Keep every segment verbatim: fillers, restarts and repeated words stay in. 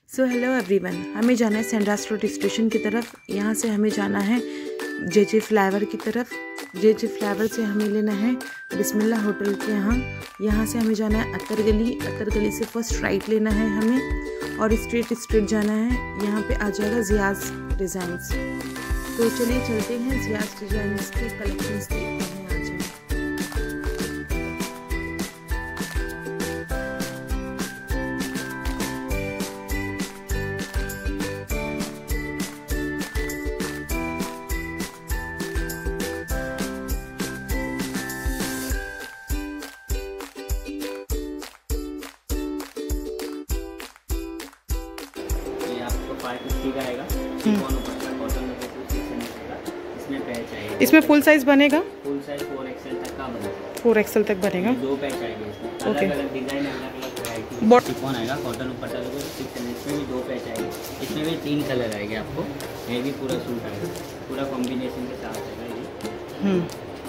So hello everyone, हमें जाना है सेंड्रा रोड स्टेशन की तरफ। यहाँ से हमें जाना है जे जे फ्लावर की तरफ। जे जे फ्लावर से हमें लेना है बिस्मिल्लाह होटल के यहाँ। यहाँ से हमें जाना है अतर गली। अतर गली से फर्स्ट राइट लेना है हमें और स्ट्रेट स्ट्रेट जाना है। यहाँ पे आ जाएगा जियाज डिज़ाइंस। तो चलिए चलते हैं जियाज डिज़ाइंस के कलेक्शंस देखते हैं। फाइव फिफ्टी का आएगा। कॉटन इसमें पैच आएगा। इसमें फुल साइज बनेगा? फुल साइज फोर एक्सएल तक का बनेगा। फोर एक्सएल तक बनेगा। दो पैच आएंगे इसमें। ओके। अलग अलग डिजाइन, अलग अलग वैरायटी। शिफॉन आएगा कॉटन दुपट्टा लोगे सिक्स हंड्रेड। इसमें भी दो पैच आएंगे। इसमें भी तीन कलर आएंगे आपको। ये भी पूरा सूट आएगा, पूरा कॉम्बिनेशन के साथ आएगा ये। हम्म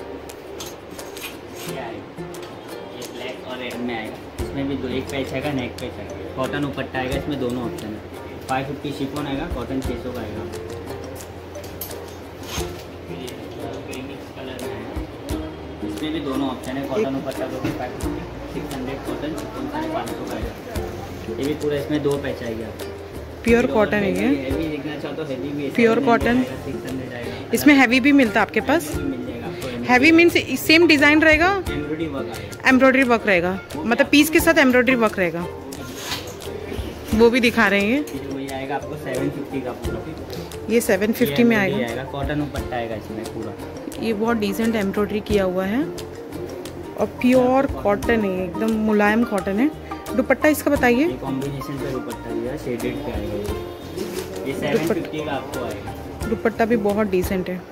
ये आएगा, ये ब्लैक और रेड में आएगा। इसमें भी दो, एक पैच आएगा, नेक पैच आएगा। कॉटन दुपट्टा आएगा, इसमें दोनों ऑप्शन है। फाइव फिफ्टी शिफॉन आएगा, कॉटन छः सौ का आएगा। कलर में आएगा, इसमें भी दोनों ऑप्शन है। कॉटन दुपट्टा को five fifty, six hundred cotton chiffon साढ़े पाँच सौ का आएगा। ये भी पूरा इसमें दो पैच आएगा। प्योर कॉटन है ये। हैवी देखना चाहो तो हैवी भी है। प्योर कॉटन सिक्स हंड्रेड आएगा। इसमें हैवी भी मिलता है आपके पास? मिल जाएगा आपको। हैवी मीन्स सेम डिजाइन रहेगा? एम्ब्रॉयडरी वर्क आएगा। एम्ब्रॉयडरी वर्क रहेगा, मतलब पीस के साथ एम्ब्रॉयडरी वर्क रहेगा। वो भी दिखा रहे हैं। ये आएगा आपको सेवन फिफ्टी का पूरा। ये सेवन फिफ्टी में आएगा। आएगा कॉटन दुपट्टा आएगा इसमें पूरा। ये बहुत डिसेंट एम्ब्रॉयडरी किया हुआ है और प्योर कॉटन है, एकदम मुलायम कॉटन है। दुपट्टा इसका बताइए। ये कॉम्बिनेशन पे दुपट्टा दिया, शेडेड पे आएगा ये। ये सेवन फिफ्टी का आपको आएगा। दुपट्टा भी बहुत डिसेंट है।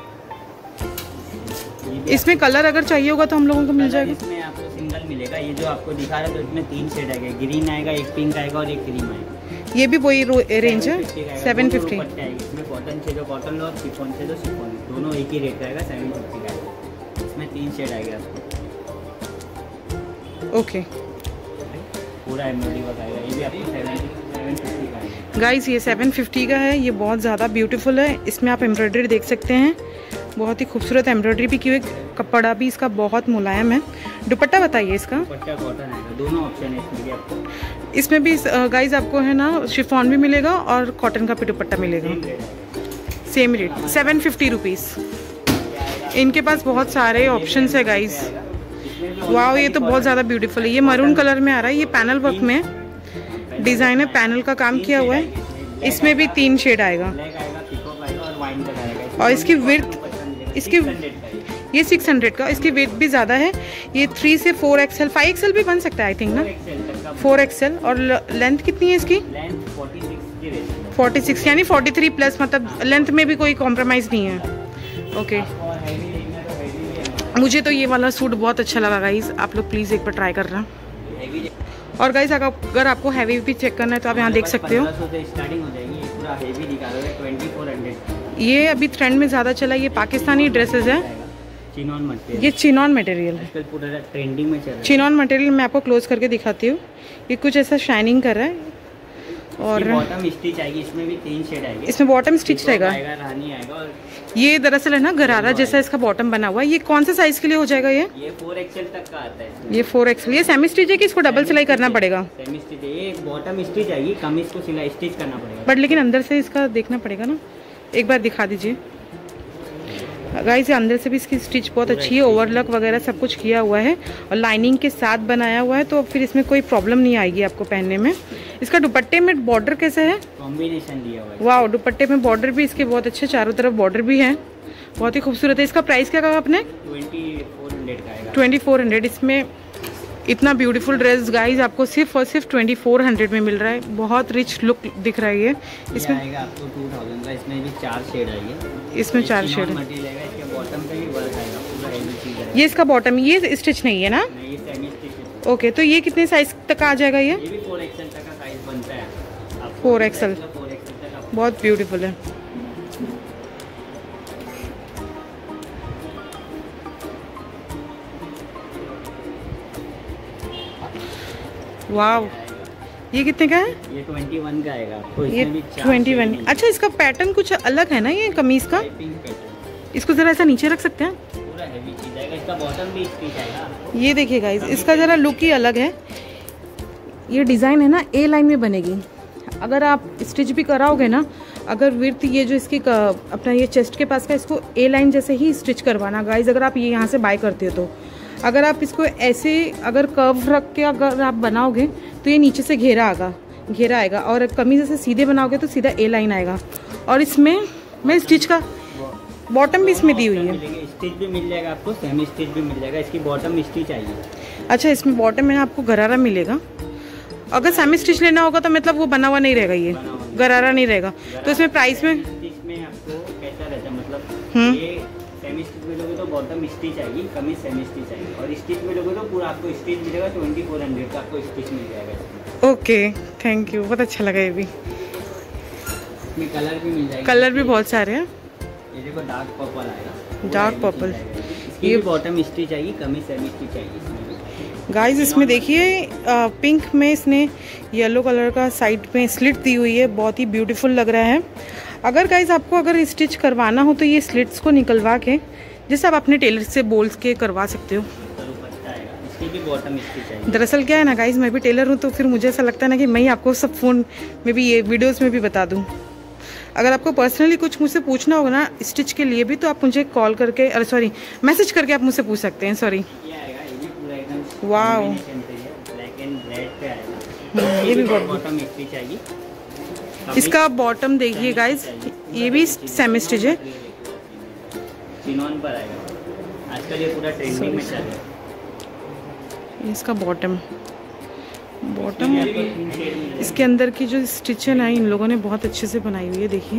इसमें कलर अगर चाहिए होगा तो हम लोगों को मिल जाएगा? इसमें आपको सिंगल मिलेगा। ये जो आपको दिखा रहा है तो इसमें तीन शेड आएगा। ग्रीन आएगा, एक पिंक आएगा और एक क्रीम आएगा। ये भी वही रेंज है सेवन फिफ्टी। इसमें कॉटन से जो कॉटन लो, शिफॉन से जो शिफॉन, दोनों एक ही रेट रहेगा, सेवन फिफ्टी का आएगा। इसमें तीन शेड आएगा आपको। ओके, पूरा एम्ब्रॉयडरी वर्क आएगा। ये भी आपको सेवन सेवन फिफ्टी का आएगा। गाइस ये सेवन फिफ्टी का है। ये बहुत ज़्यादा ब्यूटीफुल है। इसमें आप एम्ब्रॉयडरी देख सकते हैं, बहुत ही खूबसूरत एम्ब्रॉयडरी भी की हुई। कपड़ा भी इसका बहुत मुलायम है। दुपट्टा बताइए इसका। दुपट्टा कॉटन आएगा, दोनों ऑप्शन है इसमें भी आपको। इसमें भी गाइस आपको है ना शिफॉन भी मिलेगा और कॉटन का भी दुपट्टा मिलेगा। Same rate seven fifty rupees. इनके पास बहुत सारे ऑप्शंस है गाइस। वाह, ये तो बहुत ज़्यादा ब्यूटीफुल है। ये मरून कलर में आ रहा है। ये पैनल वर्क में डिज़ाइन है, पैनल का काम किया हुआ है। इसमें भी तीन शेड आएगा और इसकी विड्थ, इसकी ये सिक्स हंड्रेड का। इसकी वेट भी ज़्यादा है। ये थ्री से फोर एक्सएल, फाइव एक्सएल भी बन सकता है आई थिंक ना। Four XL. और लेंथ कितनी है इसकी? फोर्टी सिक्स, यानी फोर्टी थ्री प्लस, मतलब लेंथ में भी कोई कॉम्प्रोमाइज़ नहीं है। ओके, मुझे तो ये वाला सूट बहुत अच्छा लगा गाइस। आप लोग प्लीज़ एक बार ट्राई करना। और गाइस अगर आपको हैवी भी चेक करना है तो आप यहाँ देख सकते हो। स्टार्टिंग हो जाएगी। पूरा हैवी दिखा रहा है, ट्वेंटी फोर हंड्रेड। ये अभी ट्रेंड में ज़्यादा चला। ये पाकिस्तानी ड्रेसेस है। Chinon material. ये चिनॉन मटेरियल है, आजकल पूरा ट्रेंडिंग में चल रहा है। चिनॉन मटेरियल मैं आपको क्लोज करके दिखाती हूँ। ये कुछ ऐसा शाइनिंग कर रहा है और बॉटम स्टिच आएगी। इसमें भी तीन शेड आएंगे। इसमें बॉटम स्टिच रहेगा। रानी आएगा। और ये दरअसल है ना गरारा जैसा इसका बॉटम बना हुआ है। ये कौन सा साइज के लिए हो जाएगा? ये ये फोर एक्सएल तक का आता है। ये फोर एक्सएल। ये सेमी स्टिच है कि इसको डबल सिलाई करना पड़ेगा? सेमी स्टिच है। ये बॉटम स्टिच आएगी, कम इसको सिलाई स्टिच करना पड़ेगा। बट लेकिन अंदर से इसका देखना पड़ेगा ना। एक बार दिखा दीजिए गाइस। ये अंदर से भी इसकी स्टिच बहुत अच्छी है। ओवरलॉक वगैरह सब कुछ किया हुआ है और लाइनिंग के साथ बनाया हुआ है, तो फिर इसमें कोई प्रॉब्लम नहीं आएगी आपको पहनने में। इसका दुपट्टे में बॉर्डर कैसे है? कॉम्बिनेशन दिया हुआ है। वाह, दुपट्टे में बॉर्डर भी इसके बहुत अच्छे, चारों तरफ बॉर्डर भी है, बहुत ही खूबसूरत है। इसका प्राइस क्या कहा आपने? ट्वेंटी फोर हंड्रेड का आएगा। Twenty four hundred. इसमें इतना ब्यूटीफुल ड्रेस गाइस आपको सिर्फ और सिर्फ ट्वेंटी फोर हंड्रेड में मिल रहा है। बहुत रिच लुक दिख रहा है ये। इसमें आएगा आपको टू थाउजेंड का। इसमें भी चार शेड आएंगे। इसमें चार शेड है। मटेरियल आएगा। इसके बॉटम पे भी वर्क आएगा, पूरा हैवी चीज है। ये इसका बॉटम, ये स्टिच नहीं है ना? नहीं, ये सेमी स्टिच है। ओके, तो ये कितने साइज तक आ जाएगा? ये ये भी फोर एक्सएल तक का साइज बनता है। Four XL. बहुत ब्यूटीफुल है। वाव, ये कितने का है? ये ट्वेंटी वन का आएगा आपको। ये ट्वेंटी वन। अच्छा, इसका पैटर्न कुछ अलग है ना ये कमीज का? इसको जरा ऐसा नीचे रख सकते हैं? पूरा हेवी चीज आएगा, इसका बॉटम भी स्टिच आएगा। ये देखिए गाइस, इसका जरा लुक ही अलग है। ये डिज़ाइन है ना ए लाइन में बनेगी। अगर आप स्टिच भी कराओगे ना, अगर विर्थ ये जो इसकी अपना ये चेस्ट के पास का, इसको ए लाइन जैसे ही स्टिच करवाना गाइस, अगर आप ये यहाँ से बाय करते हो तो। अगर आप इसको ऐसे अगर कर्व रख के अगर आप बनाओगे तो ये नीचे से घेरा आएगा घेरा आएगा और कमीज ऐसे सीधे बनाओगे तो सीधा ए लाइन आएगा। और इसमें मैं स्टिच का बॉटम भी इसमें दी हुई है। स्टिच भी मिल जाएगा आपको, सेमी स्टिच भी मिल जाएगा। इसकी बॉटम स्टिच आएगी। अच्छा, इसमें बॉटम में आपको गरारा मिलेगा। अगर सेमी स्टिच लेना होगा तो मतलब वो बना हुआ नहीं रहेगा, ये गरारा नहीं रहेगा। तो इसमें प्राइस में इसमें आपको कैसा रहता है, मतलब ये सेमी स्टिच में लोगे तो बॉटम स्टिच आएगी, कमीज सेमी स्टिच आएगी। और स्टिच में लोगे तो पूरा आपको स्टिच मिलेगा। ट्वेंटी फोर हंड्रेड का आपको स्टिच मिल जाएगा। ओके, थैंक यू, बहुत अच्छा लगा। ये भी इसमें कलर भी मिल जाएगा। कलर भी बहुत सारे हैं। ये देखो डार्क पर्पल आएगा, डार्क पर्पल। ये बॉटम स्टिच आएगी, कमीज सेमी स्टिच आएगी इसमें। गाइस इसमें देखिए पिंक में इसने येलो कलर का साइड में स्लिट दी हुई है, बहुत ही ब्यूटीफुल लग रहा है। अगर गाइस आपको अगर स्टिच करवाना हो तो ये स्लिट्स को निकलवा के जैसे आप अपने टेलर से बोल के करवा सकते हो। इसकी भी बॉटम स्टिच आएगी। दरअसल क्या है ना गाइस, मैं भी टेलर हूँ तो फिर मुझे ऐसा लगता है ना कि मैं ही आपको सब फ़ोन में भी, ये वीडियोज़ में भी बता दूँ। अगर आपको पर्सनली कुछ मुझसे पूछना होगा ना स्टिच के लिए भी, तो आप मुझे कॉल करके, अरे सॉरी मैसेज करके आप मुझसे पूछ सकते हैं। Sorry, wow, black and red पे आएगा। ये भी बॉटम स्टिच आएगी। इसका बॉटम देखिए गाइस, ये भी सेमी स्टिच है। चिनॉन पर आएगा, आजकल ये पूरा ट्रेंडिंग में चल रहा है। इसका बॉटम बॉटम इसके अंदर की जो स्टिच है ना, इन लोगों ने बहुत अच्छे से बनाई हुई है, देखिए।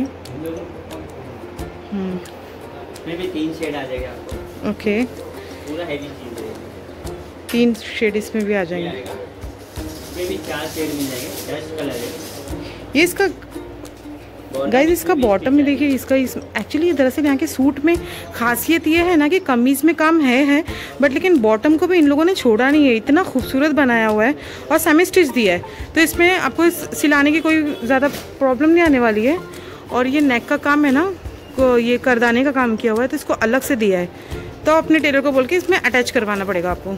हम्म, इसमें भी तीन शेड आ जाएगा आपको। ओके, पूरा हेवी चीज है। तीन शेड इसमें भी आ जाएंगे। इसमें भी चार शेड मिल जाएंगे, डस्ट कलर है ये इसका गाइस। इसका बॉटम में देखिए, इसका इस एक्चुअली दरअसल यहाँ के सूट में खासियत ये है ना कि कमीज में काम है है बट लेकिन बॉटम को भी इन लोगों ने छोड़ा नहीं है, इतना खूबसूरत बनाया हुआ है और सेमी स्टिच दिया है। तो इसमें आपको सिलाने की कोई ज़्यादा प्रॉब्लम नहीं आने वाली है। और ये नेक का काम है ना, को ये करदाने का काम किया हुआ है, तो इसको अलग से दिया है। तो अपने टेलर को बोल के इसमें अटैच करवाना पड़ेगा आपको।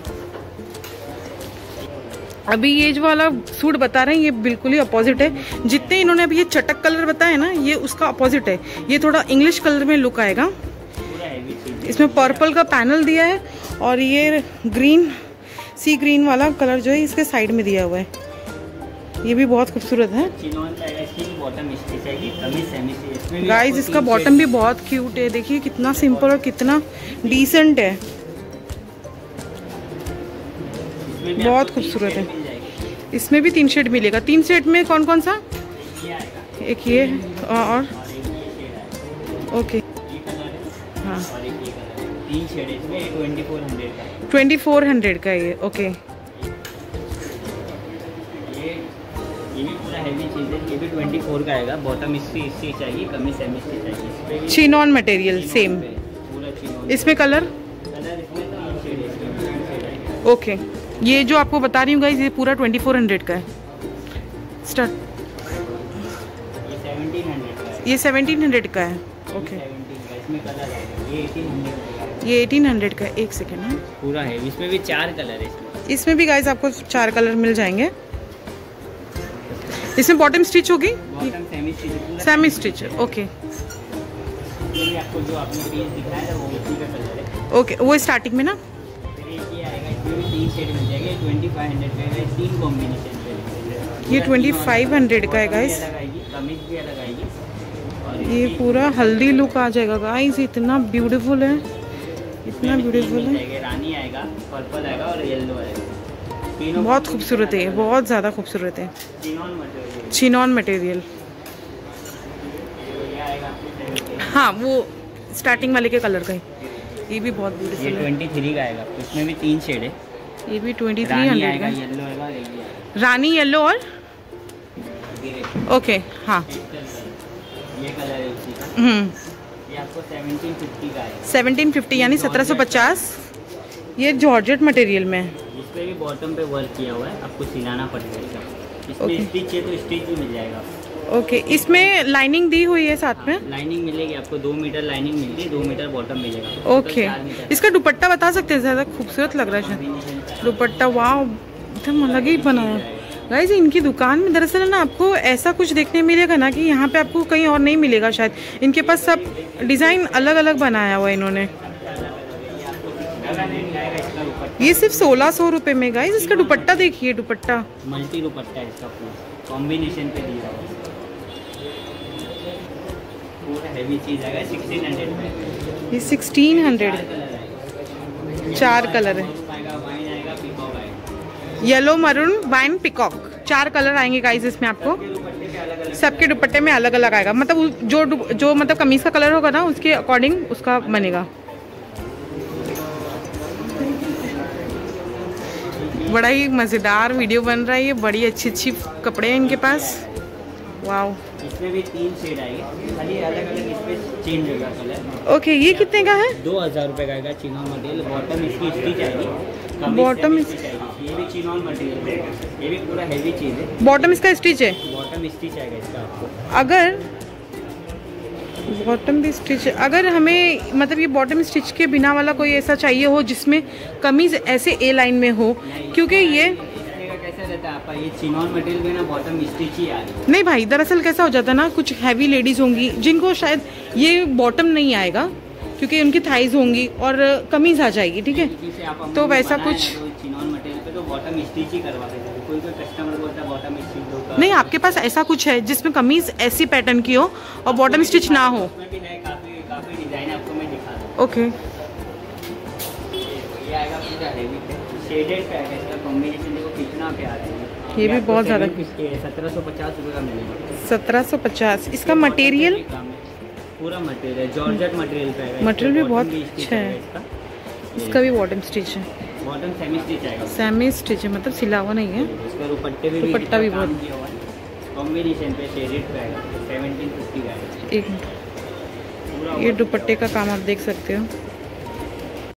अभी ये जो वाला सूट बता रहे हैं ये बिल्कुल ही अपोजिट है। जितने इन्होंने अभी ये चटक कलर बताया ना, ये उसका अपोजिट है। ये थोड़ा इंग्लिश कलर में लुक आएगा। इसमें पर्पल का पैनल दिया है और ये ग्रीन, सी ग्रीन वाला कलर जो है इसके साइड में दिया हुआ है। ये भी बहुत खूबसूरत है गाइस। इसका बॉटम भी बहुत क्यूट है, देखिए कितना सिंपल और कितना डिसेंट है, बहुत खूबसूरत है। इसमें भी तीन शेड मिलेगा। तीन शेड में कौन कौन सा? एक ये और ओके, हाँ, तीन शेड है इसमें। ट्वेंटी फोर हंड्रेड का ट्वेंटी फोर हंड्रेड का ये। ओके, ये ये भी पूरा हेवी चीज़ है। ये भी ट्वेंटी फोर का आएगा। बॉटम इसकी स्टिच चाहिए, कमीज सेमी स्टिच चाहिए। Chinon material same. पूरा चिनॉन। इसमें कलर कलर इसमें तीन शेड है। ओके, ये जो आपको बता रही हूँ गाइस, ये पूरा ट्वेंटी फोर हंड्रेड का है। स्टार्ट। ये सेवनटीन हंड्रेड का है। ये सेवनटीन हंड्रेड का है। ओके, इसमें कलर आएगा। ये एटीन हंड्रेड का है। ये एटीन हंड्रेड का है। एक सेकेंड है, पूरा है। इसमें भी चार कलर है। इसमें इसमें भी गाइस आपको चार कलर मिल जाएंगे। इसमें बॉटम स्टिच होगी, bottom semi stitch. Semi stitch. Okay, ये आपको जो आपने पीस दिखाया था वो इसी का कलर है। ओके, वो स्टार्टिंग में ना ये आएगा। इसमें भी तीन शेड मिल जाएंगे। ट्वेंटी फाइव हंड्रेड का है। तीन कॉम्बिनेशन पे ये ट्वेंटी फाइव हंड्रेड का है गाइस। कमीज भी अलग आएगी और ये पूरा हल्दी लुक आ जाएगा गाइस। इतना ब्यूटीफुल है, इतना ब्यूटीफुल है। रानी आएगा, पर्पल आएगा और येलो आएगा। बहुत खूबसूरत है, बहुत ज़्यादा खूबसूरत है। Chinon material. हाँ, वो स्टार्टिंग वाले के कलर का है। ये भी बहुत ब्यूटीफुल है। ये ट्वेंटी थ्री का आएगा। इसमें भी तीन शेड है। ये भी ट्वेंटी थ्री हंड्रेड का। येलो आएगा, रानी येलो और ओके, हाँ, ये कलर है इसी का। हम्म, ये आपको सेवनटीन फिफ्टी का है। सेवनटीन फिफ्टी यानी सत्रह सौ पचास। ये जॉर्जेट मटेरियल में है। इस पे भी बॉटम पे वर्क किया हुआ है, आपको सिलाना पड़ेगा। इसमें स्टिच है तो स्टिच भी मिल जाएगा। ओके, इसमें लाइनिंग दी हुई है साथ में? लाइनिंग मिलेगी आपको, दो मीटर लाइनिंग मिलती है, दो मीटर बॉटम मिलेगा। ओके, इसका दुपट्टा बता सकते हैं? ज़्यादा खूबसूरत लग रहा है दुपट्टा। वाह, एकदम अलग ही बनाया गाइस। इनकी दुकान में दरअसल ना आपको ऐसा कुछ देखने मिलेगा ना कि यहाँ पे आपको कहीं और नहीं मिलेगा शायद। इनके पास सब डिज़ाइन अलग अलग बनाया हुआ है इन्होंने। ये सिर्फ सोलह सौ रुपये में गाइस। इसका दुपट्टा देखिए, दुपट्टा मल्टी दुपट्टा है इसका, कॉम्बिनेशन पे दिया हुआ है, पूरा हेवी चीज आएगा। सिक्सटीन हंड्रेड में ये सिक्सटीन हंड्रेड चार कलर है, येलो, मरून, वाइन, पिकॉक, चार कलर आएंगे गाइस इसमें आपको। सबके दुपट्टे में अलग अलग आएगा, मतलब जो जो मतलब कमीज का कलर होगा ना उसके अकॉर्डिंग उसका बनेगा। बड़ा ही मज़ेदार वीडियो बन रहा है ये। बड़ी अच्छी अच्छी कपड़े हैं इनके पास। वाओ, इसमें भी तीन शेड आएंगे, खाली अलग अलग इसमें चेंज होगा कलर। ओके, ये कितने का है? दो हज़ार रुपये का आएगा चिनॉन मटेरियल। बॉटम इसकी स्टिच आएगी, बॉटम स्टिच आएगी। ये भी चिनॉन मटेरियल है, ये भी पूरा हैवी चीज़ है। बॉटम इसका स्टिच है? बॉटम स्टिच आएगा इसका आपको। अगर बॉटम भी स्टिच, अगर हमें मतलब ये बॉटम स्टिच के बिना वाला कोई ऐसा चाहिए हो जिसमें कमीज ऐसे ए लाइन में हो, क्योंकि ये कैसा रहता है आपका, ये चिनॉन मटेरियल में ना बॉटम स्टिच ही आ रही है। नहीं भाई, दरअसल कैसा हो जाता है ना, कुछ हैवी लेडीज होंगी जिनको शायद ये बॉटम नहीं आएगा क्योंकि उनकी थाइज होंगी और कमीज आ जाएगी, ठीक है? तो वैसा कुछ चिनॉन मटेरियल पे तो बॉटम स्टिच ही करवा देते हैं। कोई कोई कस्टमर बोलता है बॉटम स्टिच दो। नहीं, आपके पास ऐसा कुछ है जिसमें कमीज ऐसी पैटर्न की हो और बॉटम स्टिच ना हो? उसमें भी है, काफी काफी डिजाइन आपको मैं दिखा दूँ। ओके, ये आएगा पूरा हेवी शेडेड का है, इसका कॉम्बिनेशन देखो कितना प्यारा है। ये भी बहुत ज़्यादा। सत्रह सौ पचास रुपये का मिलेगा। सत्रह सौ पचास। इसका मटेरियल पूरा मटेरियल जॉर्जेट मटेरियल पे है। मटेरियल भी बहुत अच्छा है इसका। इसका भी बॉटम स्टिच है? बॉटम सेमी स्टिच आएगा। सेमी स्टिच है, मतलब सिला हुआ नहीं है। इसका दुपट्टे भी दुपट्टा भी बहुत कॉम्बिनेशन पे शेडेड पे आएगा। सेवनटीन फिफ्टी का है। एक ये दुपट्टे का काम आप देख सकते हो।